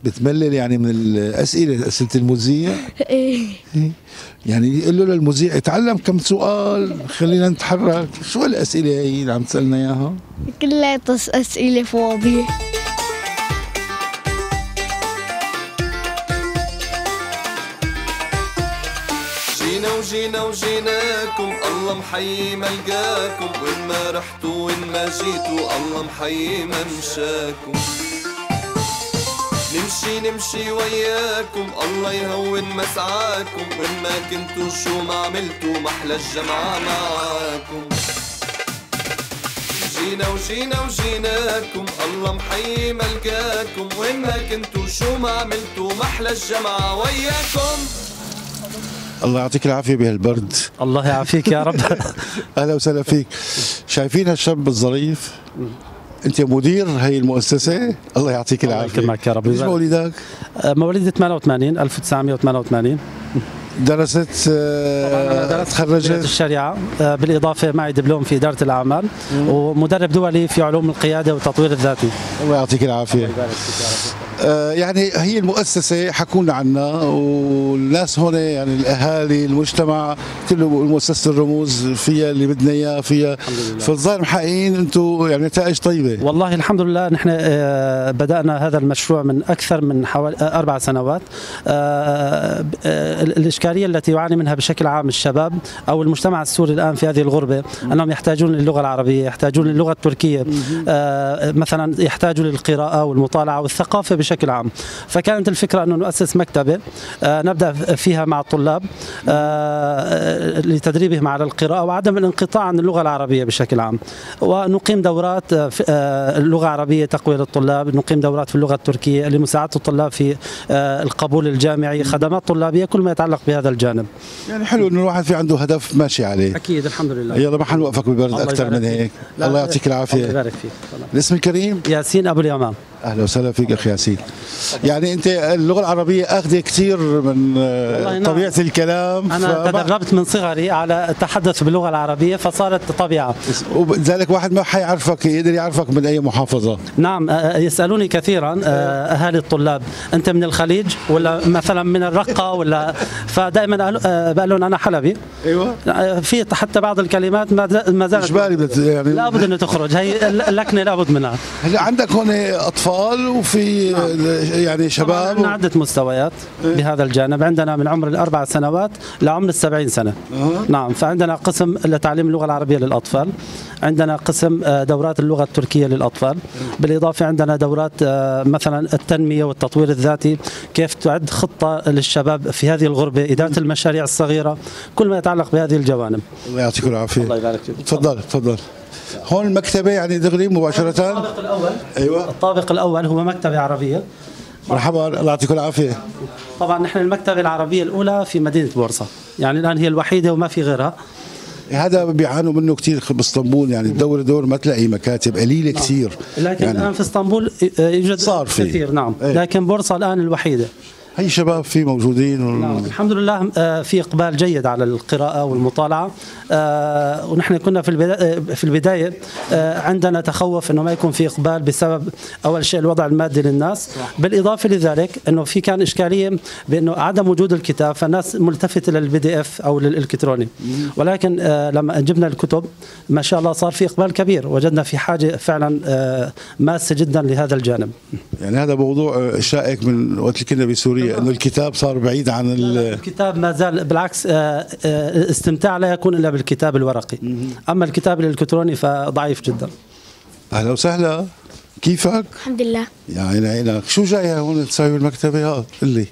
بتملل يعني من الأسئلة، أسئلة المذيع؟ ايه. يعني يقول له للمذيع اتعلم كم سؤال خلينا نتحرك. شو الأسئلة هي اللي عم تسألنا إياها؟ كلها أسئلة فاضية. جينا وجيناكم الله محيي ما لقاكم، وين ما رحتوا وين ما جيتوا الله محيي ما مشاكم. نمشي وياكم الله يهون مسعاكم، وين ما كنتوا شو ما عملتوا محلى الجمعة معاكم. جينا وجيناكم الله محيي ما لقاكم، وين ما كنتوا شو ما عملتوا محلى الجمعة وياكم. الله يعطيك العافية بهالبرد. الله يعافيك يا رب. أهلا وسهلا فيك. شايفين هالشاب الظريف؟ أنت مدير هي المؤسسة؟ الله يعطيك العافية. الله يكرمك يا رب. ايش مواليدك؟ مواليد 88 1988. درست تخرجت الشريعة، بالإضافة معي دبلوم في إدارة الأعمال ومدرب دولي في علوم القيادة والتطوير الذاتي. الله يعطيك العافية. يعني هي المؤسسة حكونا عنها، والناس هون يعني الأهالي المجتمع كله مؤسسة الرموز فيها اللي بدنا إياه فيها، فالظاهر محققين أنتم يعني نتائج طيبة. والله الحمد لله. نحن بدأنا هذا المشروع من أكثر من حوالي 4 سنوات. الإشكالية التي يعاني منها بشكل عام الشباب أو المجتمع السوري الآن في هذه الغربة أنهم يحتاجون للغة العربية، يحتاجون للغة التركية، مثلا يحتاجوا للقراءة والمطالعة والثقافة بشكل عام. فكانت الفكرة أنه نؤسس مكتبة نبدأ فيها مع الطلاب لتدريبهم على القراءة وعدم الانقطاع عن اللغة العربية بشكل عام، ونقيم دورات اللغة العربية تقوية للطلاب، نقيم دورات في اللغة التركية لمساعدة الطلاب في القبول الجامعي، خدمات طلابية، كل ما يتعلق بهذا الجانب. يعني حلو انه الواحد في عنده هدف ماشي عليه. اكيد الحمد لله. يلا ما حنوقفك بالبرد اكثر من هيك. الله يعطيك العافيه. الله يبارك فيك. الاسم الكريم؟ ياسين ابو اليمام. اهلا وسهلا فيك اخي ياسين. يعني انت اللغه العربيه اخذه كثير من طبيعه الكلام. انا تدربت من صغري على التحدث باللغه العربيه فصارت طبيعه، وبذلك واحد ما حيعرفك يقدر يعرفك من اي محافظه. نعم. يسالوني كثيرا اهالي الطلاب انت من الخليج ولا مثلا من الرقه ولا، فدائما بقول لهم انا حلبي. ايوه. في حتى بعض الكلمات ما زالت يعني لابد انه تخرج، هي اللكنه لابد منها. هلا عندك هون اطفال وفي يعني شباب. عندنا عدة مستويات بهذا الجانب، عندنا من عمر ال4 سنوات لعمر ال70 سنة. نعم. فعندنا قسم لتعليم اللغة العربية للأطفال، عندنا قسم دورات اللغة التركية للأطفال، بالإضافة عندنا دورات مثلا التنمية والتطوير الذاتي، كيف تعد خطة للشباب في هذه الغربة، إدارة المشاريع الصغيرة، كل ما يتعلق بهذه الجوانب. الله يعطيكم العافية. الله يبارك فيك. تفضل. هون المكتبة يعني دغري مباشرة؟ الطابق الأول. أيوة. الطابق الأول هو مكتبة عربية. مرحبا، الله يعطيكم العافية. طبعا نحن المكتبة العربية الأولى في مدينة بورصة، يعني الآن هي الوحيدة وما في غيرها. هذا بيعانوا منه كثير باسطنبول، يعني دور ما تلاقي مكاتب قليلة كثير. لكن يعني الآن في اسطنبول يوجد صار في كثير. نعم. ايه. لكن بورصة الآن الوحيدة. هي شباب فيه موجودين نعم. الحمد لله في إقبال جيد على القراءة والمطالعة. ونحن كنا في البداية عندنا تخوف أنه ما يكون في إقبال بسبب أول شيء الوضع المادي للناس، بالإضافة لذلك أنه في كان إشكالية بأنه عدم وجود الكتاب، فالناس ملتفتة للPDF أو للإلكتروني. ولكن لما جبنا الكتب ما شاء الله صار في إقبال كبير، وجدنا في حاجة فعلا ماسة جدا لهذا الجانب. يعني هذا موضوع شائك من وقت اللي كنا بسوريا، انه الكتاب صار بعيد عن الكتاب. ما زال بالعكس، الاستمتاع لا يكون الا بالكتاب الورقي، اما الكتاب الالكتروني فضعيف جدا. اهلا وسهلا، كيفك؟ الحمد لله. يا عيني عينك. شو جاي هون تساوي بالمكتبه؟ قل لي.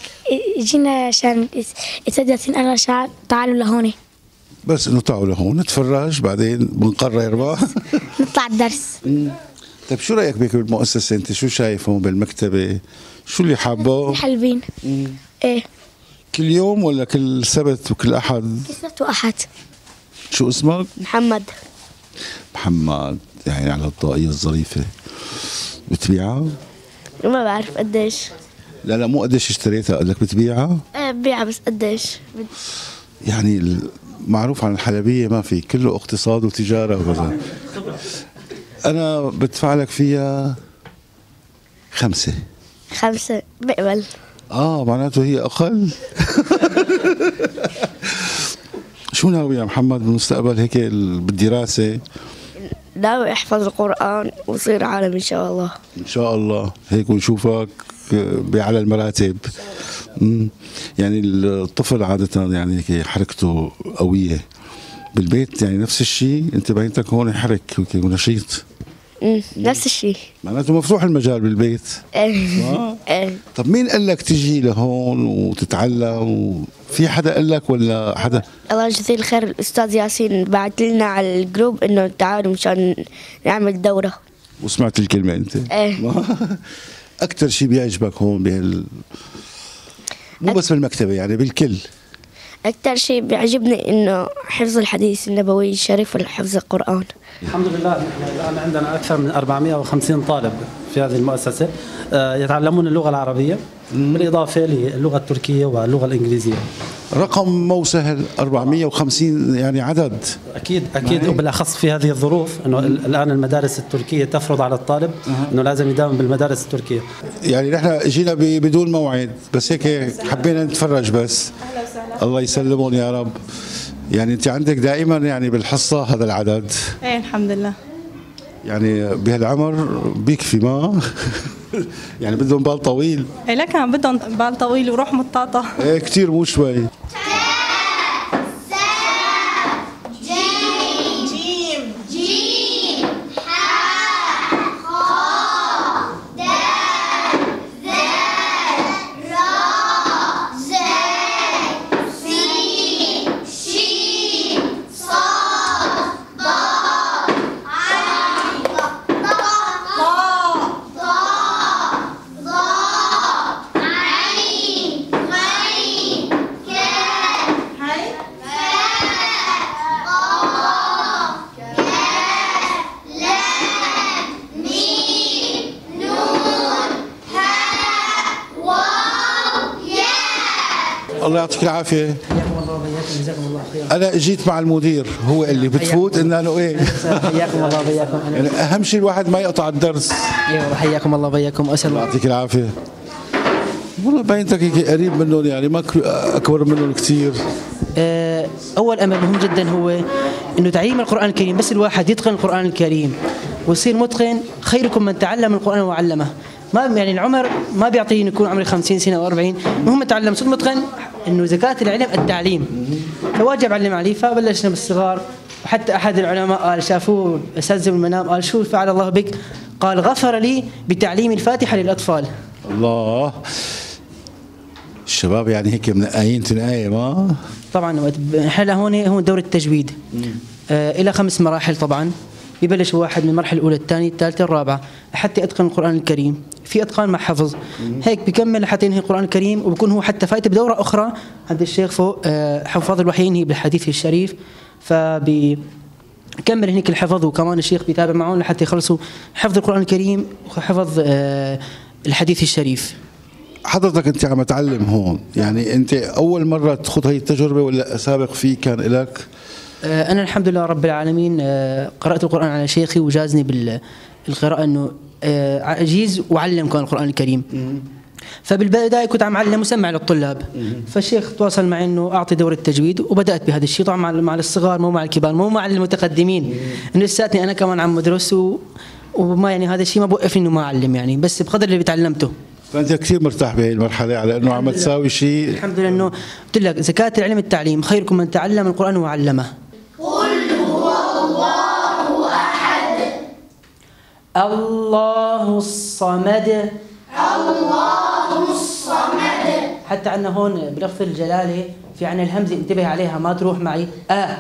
جينا عشان اتجت انا تعالوا لهون. بس انه تعالوا لهون نتفرج بعدين بنقرر بقى. نطلع الدرس. طيب شو رايك بك بالمؤسسه؟ انت شو شايف هون بالمكتبه؟ شو اللي حابه؟ حلوين. ايه. كل يوم ولا كل سبت وكل احد؟ كل سبت واحد. شو اسمك؟ محمد. يعني على الطاقية الظريفة. بتبيعها؟ ما بعرف قديش. لا مو قديش اشتريتها، قال لك بتبيعها؟ ايه ببيعها بس قديش. يعني معروف عن الحلبية ما في، كله اقتصاد وتجارة وكذا. أنا بدفع لك فيها 5. 5 بقبل. معناته هي أقل. شو ناوي يا محمد بالمستقبل هيك بالدراسة؟ ناوي أحفظ القرآن وصير عالم إن شاء الله. إن شاء الله هيك ونشوفك بأعلى المراتب. يعني الطفل عادة يعني هيك حركته قوية، بالبيت يعني نفس الشيء. أنت بينتك هون حرك ونشيط. نفس الشيء. معناته مفتوح المجال بالبيت. ايه. طب مين قال لك تجي لهون وتتعلم؟ في حدا قال لك ولا حدا؟ الله يجزيه الخير الأستاذ ياسين بعت لنا على الجروب إنه تعالوا مشان نعمل دورة. وسمعت الكلمة أنت؟ ايه. أكثر شيء بيعجبك هون مو بس بالمكتبة يعني بالكل؟ أكثر شيء بيعجبني إنه حفظ الحديث النبوي الشريف وحفظ القرآن. الحمد لله نحن الآن عندنا أكثر من 450 طالب في هذه المؤسسة يتعلمون اللغة العربية بالإضافة للغة التركية واللغة الإنجليزية. رقم مو سهل، 450 يعني عدد. أكيد وبالأخص في هذه الظروف أنه الآن المدارس التركية تفرض على الطالب أنه لازم يداوم بالمدارس التركية. يعني نحن جينا بدون موعد بس هيك حبينا نتفرج بس. الله يسلمون يا رب. يعني أنت عندك دائما يعني بالحصة هذا العدد؟ ايه الحمد لله. يعني بهالعمر بيكفي ما؟ يعني بدهم بال طويل. ايه لكن بدهم بال طويل وروح مطاطة. ايه كثير مو شوي. الله يعطيك العافية. أنا جيت مع المدير هو اللي بتفوت إن أنا إيه. حياكم الله وبياكم. يعني أهم شيء الواحد ما يقطع الدرس. ايوه حياكم الله وبياكم. أسأل الله يعطيك العافية. والله بينتك هيك قريب منهم يعني ما أكبر منهم كثير. أول أمر مهم جدا هو إنه تعليم القرآن الكريم. بس الواحد يتقن القرآن الكريم ويصير متقن. خيركم من تعلم القرآن وعلمه. ما يعني العمر ما بيعطيه إنه يكون عمري 50 سنة أو 40. المهم تعلم صرت متقن. إنه زكاة العلم التعليم، فواجب علم عليه. فبلشنا بالصغار، وحتى أحد العلماء قال شافوه أساتذة بالمنام قال شو فعل الله بك؟ قال غفر لي بتعليم الفاتحة للأطفال. الله. الشباب يعني هيك منقايين تنقاية ما؟ طبعا احنا هون دورة التجويد إلى 5 مراحل. طبعا ببلش واحد من المرحلة الأولى الثانية الثالثة الرابعة حتى أتقن القرآن الكريم. في إتقان مع حفظ، هيك بكمل حتى ينهي القرآن الكريم. وبكون هو حتى فايت بدورة أخرى عند الشيخ فوق حفاظ الوحي ينهي بالحديث الشريف. فبكمل هنيك الحفظ، وكمان الشيخ بيتابع معهم لحتى يخلصوا حفظ القرآن الكريم وحفظ الحديث الشريف. حضرتك أنت عم تعلم هون، يعني أنت أول مرة تخوض هاي التجربة ولا سابق فيه كان لك؟ أنا الحمد لله رب العالمين قرأت القرآن على شيخي وجازني بالقراءة إنه أجيز وعلم كان القرآن الكريم. فبالبداية كنت عم أعلم وسمع للطلاب. فالشيخ تواصل معي إنه أعطي دورة تجويد، وبدأت بهذا الشيء طبعا مع الصغار مو مع الكبار مو مع المتقدمين. إنه لساتني أنا كمان عم أدرس وما يعني هذا الشيء ما بوقفني إنه ما أعلم يعني، بس بقدر اللي تعلمته. فأنت كثير مرتاح بهي المرحلة على إنه عم تساوي شيء. الحمد لله. إنه قلت لك زكاة العلم التعليم. خيركم من تعلم القرآن وعلمه. قل هو الله أحد الله الصمد. الله الصمد. حتى عندنا هون بلفظ الجلالة في عنا الهمزة انتبه عليها ما تروح معي.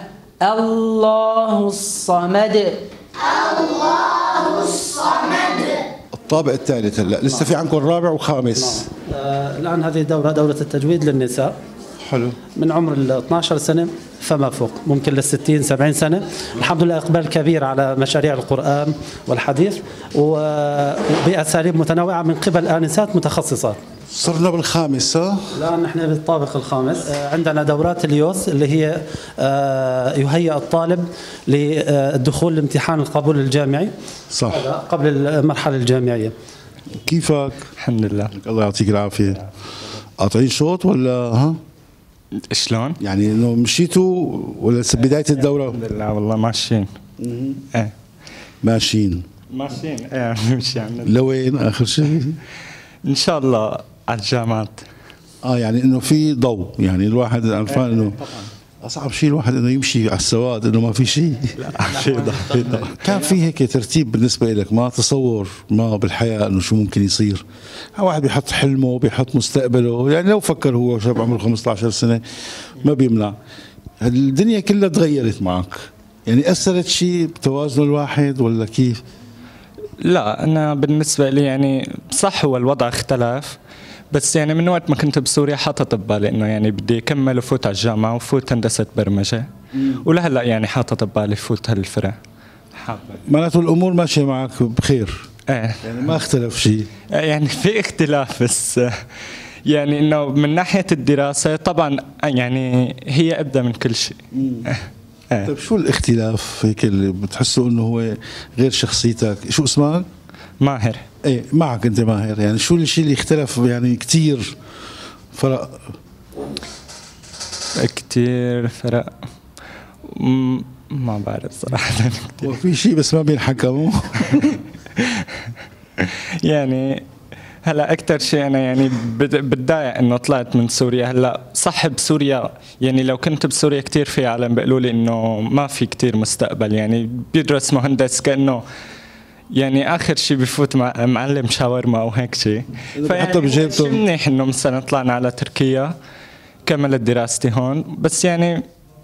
الله الصمد. الله الصمد. الطابق الثالث هلا لسه في عندكم الرابع وخامس. الآن هذه دورة التجويد للنساء. حلو. من عمر 12 سنة فما فوق، ممكن لل60 70 سنة. الحمد لله إقبال كبير على مشاريع القرآن والحديث وبأساليب متنوعة من قبل آنسات متخصصات. صرنا بالخامس. الآن نحن بالطابق الخامس. عندنا دورات اليوث اللي هي يهيئ الطالب للدخول لامتحان القبول الجامعي. صح. قبل المرحلة الجامعية. كيفك؟ الحمد لله. الله يعطيك العافيه. قاطعين شوط ولا ها؟ شلون؟ يعني انه مشيتوا ولا بدايه الدوره؟ الحمد لله والله ماشيين. ايه ماشيين ايه ماشي يعني. لوين اخر شيء؟ ان شاء الله على الجامعات. يعني انه في ضوء، يعني الواحد عرفان انه اصعب شيء الواحد انه يمشي على السواد انه ما في شيء. لا في ضوء. كان في هيك ترتيب بالنسبه لك، ما تصور ما بالحياه انه شو ممكن يصير؟ واحد بيحط حلمه بيحط مستقبله، يعني لو فكر هو شاب عمره 15 سنه ما بيمنع. الدنيا كلها تغيرت معك، يعني اثرت شيء بتوازن الواحد ولا كيف؟ لا انا بالنسبه لي يعني صح هو الوضع اختلف، بس يعني من وقت ما كنت بسوريا حاطط ببالي انه يعني بدي اكمل وفوت على الجامعه وفوت هندسه برمجه، ولهلا يعني حاطط ببالي فوت هالفرع. معناته الامور ماشيه معك بخير؟ ايه يعني ما اختلف شيء؟ يعني في اختلاف، بس يعني انه من ناحيه الدراسه طبعا يعني هي ابدا من كل شيء. طيب شو الاختلاف هيك اللي بتحسه انه هو غير شخصيتك؟ شو اسمك؟ ماهر. ايه معك انت ماهر، يعني شو الشيء اللي اختلف يعني كثير فرق؟ كثير فرق ما بعرف صراحه. وفي شيء بس ما بينحكى يعني هلا اكثر شيء انا يعني بتضايق انه طلعت من سوريا. هلا صح بسوريا يعني لو كنت بسوريا كثير في عالم بيقولوا لي انه ما في كثير مستقبل، يعني بيدرس مهندس كانه يعني اخر شيء بفوت مع معلم شاورما او هيك شيء. حتى بجيبته منيح انه مثلا طلعنا على تركيا كملت دراستي هون، بس يعني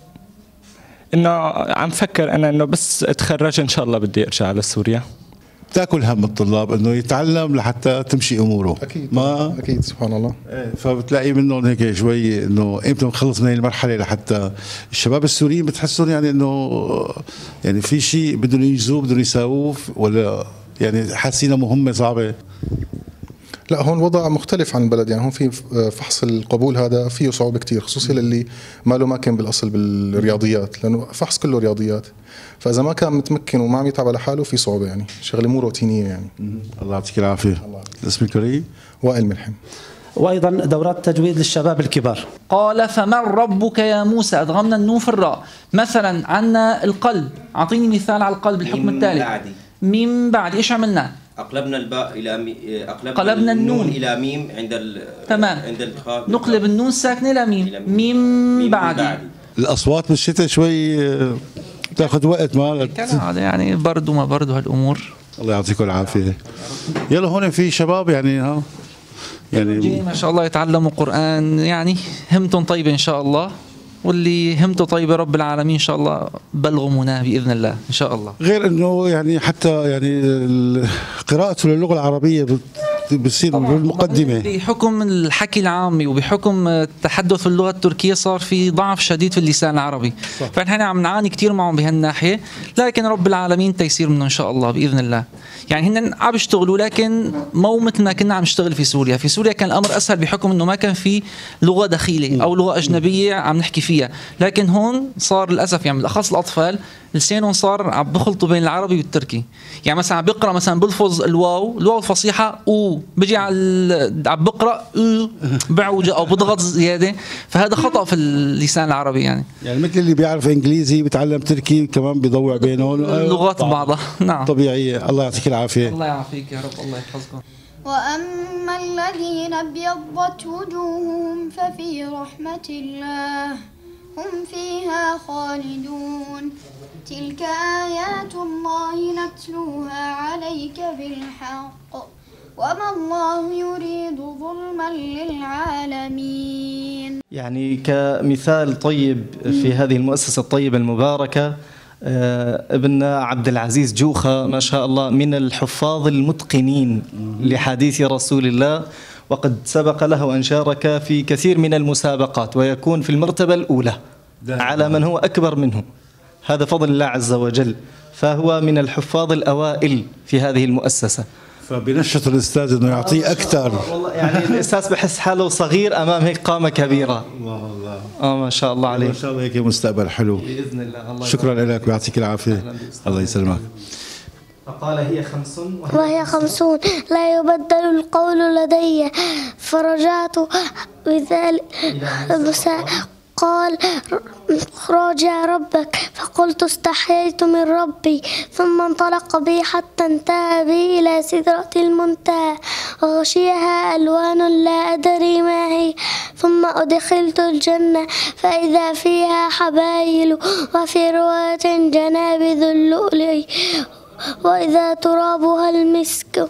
انه عم فكر انا انه بس اتخرج ان شاء الله بدي ارجع على سوريا. تاكل هم الطلاب انه يتعلم لحتى تمشي اموره. اكيد ما اكيد سبحان الله. فبتلاقي منهم هيك شوي انه امتى بنخلص من هي المرحله، لحتى الشباب السوريين بتحسهم يعني انه يعني في شيء بدهم ينجزوه بدهم يساووه، ولا يعني حاسين مهمه صعبه؟ لا هون الوضع مختلف عن البلد، يعني هون في فحص القبول هذا فيه صعوبة كتير، خصوصي للي ما له ماكن بالاصل بالرياضيات، لانه فحص كله رياضيات، فاذا ما كان متمكن وما عم يتعب على حاله في صعوبة، يعني شغله مو روتينيه يعني. الله يعطيك العافيه. اسمي كريم وائل ملحم. وايضا دورات تجويد للشباب الكبار. قال فمن ربك يا موسى، ادغمنا النون في الراء. مثلا عندنا القلب، اعطيني مثال على القلب الحكم التالي. من بعد ايش عملنا؟ أقلبنا الباء إلى قلبنا النون إلى ميم تمام. عند الإدخال نقلب النون الساكنة إلى ميم. ميم بعد. الأصوات بالشتاء شوي بتاخذ وقت ما يعني برد وما برد هالأمور. الله يعطيكم العافية. يلا هون في شباب يعني يعني ما شاء الله يتعلموا قرآن، يعني همتهم طيبة إن شاء الله، واللي همته طيبة رب العالمين إن شاء الله بلغوا مناه بإذن الله إن شاء الله. غير إنه يعني حتى يعني قراءته للغة العربية بتصير بالمقدمة. بحكم الحكي العامي وبحكم التحدث اللغة التركية صار في ضعف شديد في اللسان العربي، فنحن عم نعاني كثير معهم بهالناحية، لكن رب العالمين تيسير منه إن شاء الله بإذن الله. يعني هن عم يشتغلوا لكن مو مثل ما كنا عم نشتغل في سوريا. في سوريا كان الأمر أسهل بحكم إنه ما كان في لغة دخيلة أو لغة أجنبية عم نحكي فيها، لكن هون صار للأسف يعني بالأخص الأطفال لسانهم صار عم بخلطوا بين العربي والتركي. يعني مثلا عم بقرأ مثلا بلفظ الواو الفصيحة او بيجي عم بقرأ او بعوج او بضغط زيادة، فهذا خطأ في اللسان العربي. يعني مثل اللي بيعرف انجليزي بيتعلم تركي كمان بيضوع بينهم اللغات بعضها. نعم طبيعية. الله يعطيك العافية. الله يعافيك يا رب، الله يحفظكم. وأما الذين ابيضت وجوههم ففي رحمة الله هم فيها خالدون. تلك آيات الله نتلوها عليك بالحق وما الله يريد ظلما للعالمين. يعني كمثال طيب في هذه المؤسسة الطيبة المباركة، ابننا عبد العزيز جوخة ما شاء الله من الحفاظ المتقنين لحديث رسول الله، وقد سبق له أن شارك في كثير من المسابقات ويكون في المرتبة الأولى على من هو أكبر منه. هذا فضل الله عز وجل، فهو من الحفاظ الأوائل في هذه المؤسسة. فبنشط الأستاذ إنه يعطيه أكثر. والله يعني الأستاذ بحس حاله صغير أمام هيك قامة كبيرة. الله ما شاء الله عليه. ما شاء الله هيك مستقبل حلو بإذن الله. الله شكرا لك ويعطيك العافية. الله يسلمك. فقال هي 5 وهي 50 لا يبدل القول لدي. فرجعت بذلك قال راجع ربك. فقلت استحييت من ربي. ثم انطلق بي حتى انتهى بي إلى سدرة المنتهى وغشيها ألوان لا أدري ما هي. ثم أدخلت الجنة فإذا فيها حبايل، وفي رواية جنابذ اللؤلؤ، وإذا ترابها المسك.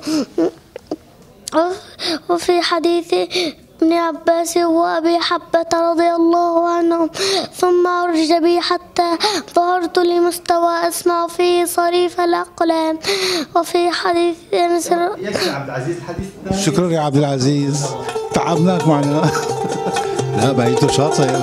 وفي حديث ابن عباس وأبي حبة رضي الله عنهم. ثم أرج بي حتى ظهرت لمستوى أسمع فيه صريف الأقلام. وفي حديث أنس يكفي عبد العزيز الحديث. شكرا يا عبد العزيز، تعبناك معنا. لا بقيته شاطر.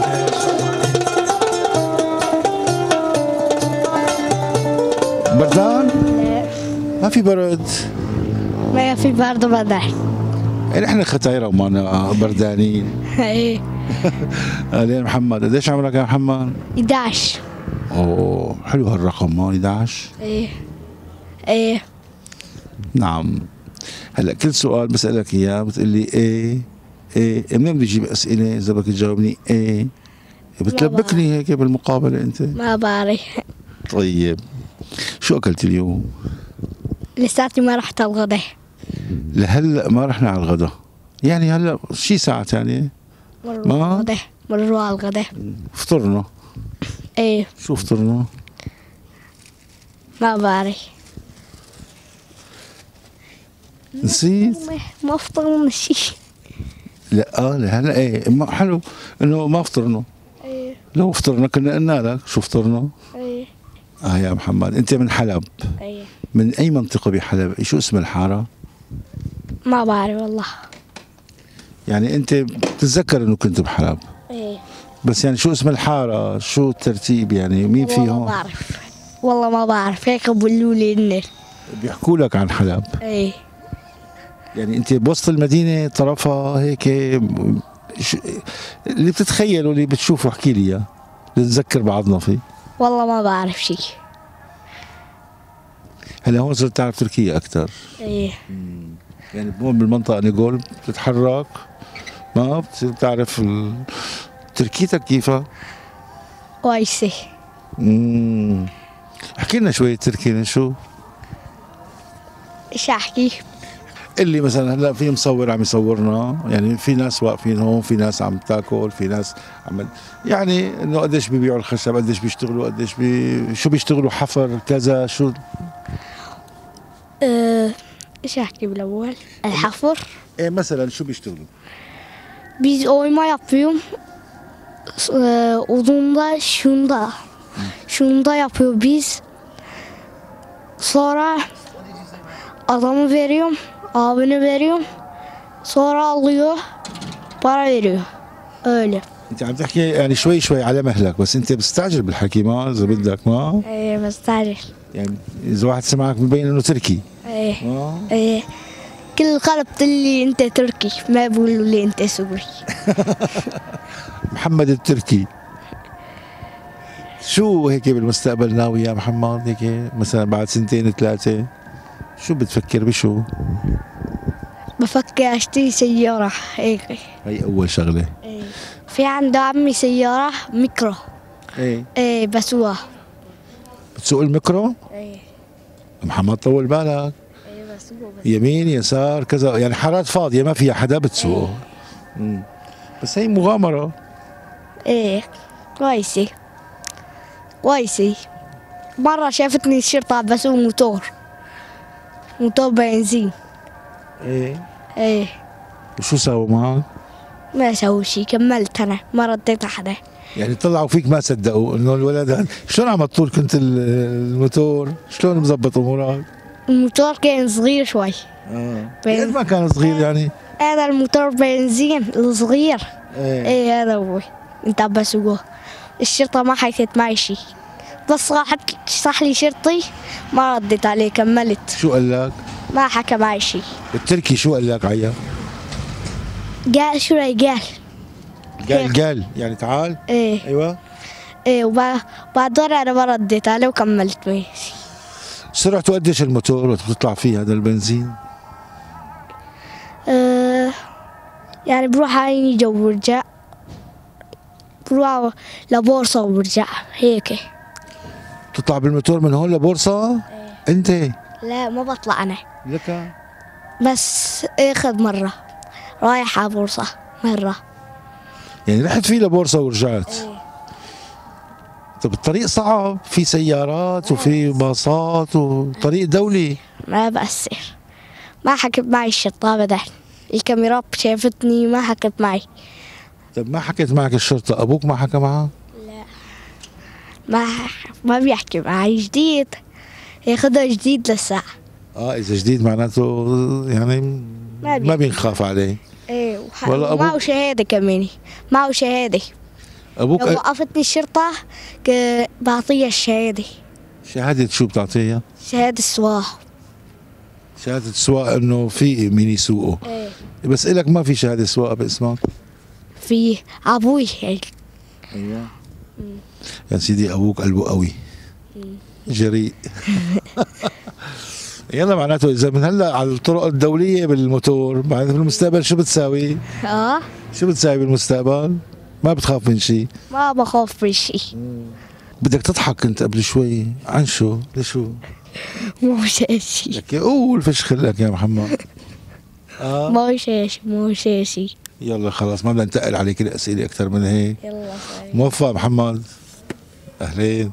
بردان؟ ما في برد. ما في برد بدل. يعني احنا ختايرة وما بردانين. ايه. اهلين محمد، قديش عمرك يا محمد؟ 11. اوه حلو هالرقم 11. ايه ايه. نعم. هلا كل سؤال بسألك اياه بتقول لي ايه منين بدي اجيب اسئلة اذا بدك تجاوبني ايه؟ بتلبكني هيك بالمقابلة انت. ما بعرف. طيب شو اكلت اليوم؟ لساتي ما رحت الغداء. لهلا ما رحنا على الغداء، يعني هلا شي ساعة ثانية مروا على الغداء. فطرنا. ايه. شو فطرنا؟ ما بعرف. نسيت؟ ما فطرنا شيء. لا لهلا ايه حلو انه ما فطرنا. ايه. لو فطرنا كنا قلنا لك شو فطرنا. ايه. يا محمد انت من حلب. ايه. من اي منطقة بحلب؟ شو اسم الحارة؟ ما بعرف والله. يعني انت بتتذكر انه كنت بحلب؟ ايه. بس يعني شو اسم الحارة؟ شو الترتيب يعني؟ مين في هون؟ ما بعرف والله ما بعرف، هيك بقولوا لي إني بيحكوا لك عن حلب. ايه. يعني انت بوسط المدينة طرفها هيك اللي بتتخيله اللي بتشوفه احكي لي اياه نتذكر بعضنا فيه. والله ما بعرف شيء. هلا هون صرت تعرف تركيا اكثر. ايه. يعني هون بالمنطقة نيغول بتتحرك ما بتعرف تركيتك كيفها؟ كويسة. احكي لنا شوية تركي. شو؟ ايش احكي؟ اللي مثلا هلا في مصور عم يصورنا، يعني في ناس واقفين هون، في ناس عم تاكل، في ناس عم يعني انه قديش بيبيعوا الخشب، قديش بيشتغلوا، قديش شو بيشتغلوا حفر كذا شو. ايش احكي بالاول؟ الحفر. ايه مثلا شو بيشتغلوا؟ Biz oyma yapıyorum. Odunda şunda yapıyor biz. Sonra adamı veriyorum, abini veriyorum. Sonra alıyor, para veriyor. Öyle. انت عم تحكي يعني شوي شوي على مهلك، بس انت بتستعجل بالحكي ما اذا بدك ما؟ ايه بستعجل. يعني اذا واحد سمعك ببين انه تركي. ايه. ايه. كل الخلق بتقول لي انت تركي، ما بيقولوا لي انت سوري. محمد التركي. شو هيك بالمستقبل ناوي يا محمد هيك مثلا بعد 2 3 شو بتفكر بشو؟ بفكر اشتري سيارة هيك. هي اول شغلة. ايه. في عند عمي سيارة ميكرو. ايه بسوقها. بتسوق الميكرو؟ ايه. محمد طول بالك. ايه بسوق. يمين يسار كذا، يعني حارات فاضية ما فيها حدا بتسوق. بس هي مغامرة. ايه كويسة كويسة. مرة شافتني الشرطة بسوق موتور بنزين. ايه. وشو سووا معك؟ ما سووا شي، كملت انا ما رديت حدا. يعني طلعوا فيك ما صدقوا انه الولد هذا. شلون عم تطول كنت الموتور؟ شلون مزبط امورك؟ الموتور كان صغير شوي. قد ما كان صغير يعني؟ هذا الموتور بنزين الصغير. ايه هذا هو انت عم بسوقه. الشرطة ما حكت معي شي، بس راحت صح لي شرطي ما رديت عليه كملت. شو قال لك؟ ما حكى معي شي. بالتركي شو قال لك عيا؟ قال شو راي قال يعني تعال. ايه. ايوه. ايه وبعد انا ما رديت عليه وكملت ماشي. سرعته قديش الموتور وقت بتطلع فيه هذا البنزين؟ يعني بروح عيني جو وبرجع، بروح لبورصة وبرجع هيك. تطلع بالموتور من هون لبورصة؟ انت؟ لا ما بطلع انا. لك؟ بس اخذ مرة رايح على بورصة مرة. يعني رحت فيه لبورصة ورجعت؟ طب الطريق صعب، في سيارات وفي باصات وطريق دولي. ما بأثر، ما حكت معي الشرطة أبدا، الكاميرات شافتني ما حكت معي. طب ما حكت معك الشرطة، أبوك ما حكى معك؟ لا ما بيحكي معي، جديد ياخذها جديد لسه. إذا جديد معناته يعني ما بينخاف عليه. إيه معه شهادة كمان، معه شهادة. أبوك لو وقفتني الشرطة بعطيها الشهادة. شهادة شو بتعطيها؟ شهادة السواقة. شهادة السواقة إنه في مين يسوقه. بس إلك ما في شهادة سواقة باسمك؟ في أبوي هيك. أيوة. يا سيدي أبوك قلبه قوي جريء. يلا معناته إذا من هلا على الطرق الدولية بالموتور، معناته بالمستقبل شو بتساوي؟ شو بتساوي بالمستقبل؟ ما بتخاف من شيء؟ ما بخاف من شيء. بدك تضحك انت قبل شوي، عن شو؟ لشو؟ مو شاشي. لك قول فشخ لك يا محمد. مو شاشي مو شاشي. يلا خلاص ما بدنا ننتقل عليك الأسئلة أكثر من هيك. يلا موفق محمد. أهلين.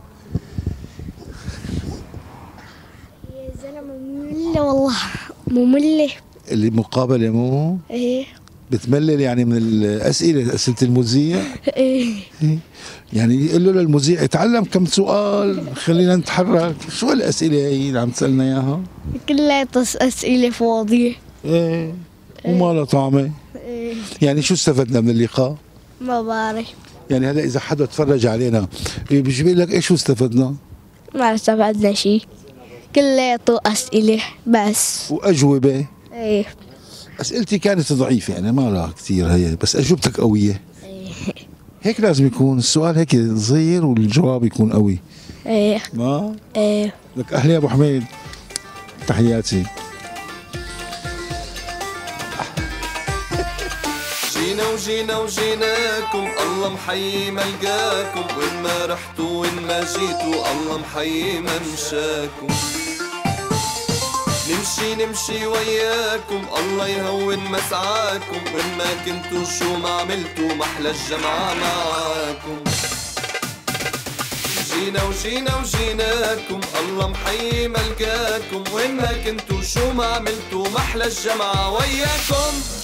يا زلمة مملة والله، مملة. اللي مقابلة مو؟ ايه بتملل يعني من الأسئلة، أسئلة المذيع؟ ايه يعني يقول له للمذيع اتعلم كم سؤال خلينا نتحرك. شو الأسئلة هي اللي عم تسألنا إياها؟ كلها أسئلة فاضية. ايه وما لها طعمة. ايه يعني شو استفدنا من اللقاء؟ ما بعرف. يعني هلا إذا حدا تفرج علينا بيجي بيقول لك إيش استفدنا؟ ما استفدنا شيء، كلياته أسئلة بس وأجوبة. ايه أسئلتي كانت ضعيفة يعني ما لها كثير هي، بس أجوبتك قوية. هيك لازم يكون السؤال هيك صغير والجواب يكون قوي. ايه ما؟ ايه. لك أهلي يا أبو حميد، تحياتي. جينا وجينا وجيناكم، الله محيي ما لقاكم، وين ما رحتوا وين ما جيتوا الله محيي ما مشاكم. نمشي وياكم، الله يهون مسعاكم، وين ما كنتوا شو ما عملتوا محلى الجمعة معاكم. جينا وجيناكم، الله محيي ما لقاكم، وين ما كنتوا شو ما عملتوا محلى الجمعة وياكم.